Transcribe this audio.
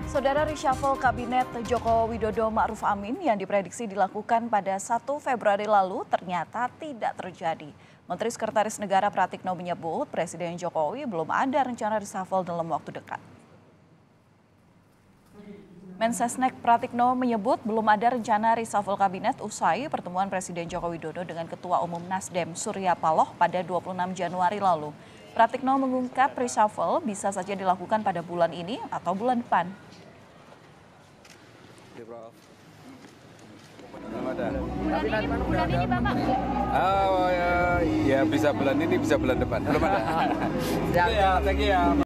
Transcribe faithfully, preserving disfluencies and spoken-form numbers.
Saudara, reshuffle Kabinet Joko Widodo Ma'ruf Amin yang diprediksi dilakukan pada satu Februari lalu ternyata tidak terjadi. Menteri Sekretaris Negara Pratikno menyebut Presiden Jokowi belum ada rencana reshuffle dalam waktu dekat. Mensesnek Pratikno menyebut belum ada rencana reshuffle kabinet usai pertemuan Presiden Joko Widodo dengan Ketua Umum Nasdem Surya Paloh pada dua puluh enam Januari lalu. Pratikno mengungkap reshuffle bisa saja dilakukan pada bulan ini atau bulan depan. Bulan ini, bulan ini Bapak? Oh ya, ya bisa bulan ini, bisa bulan depan. Belum ada. Ya, thank you ya.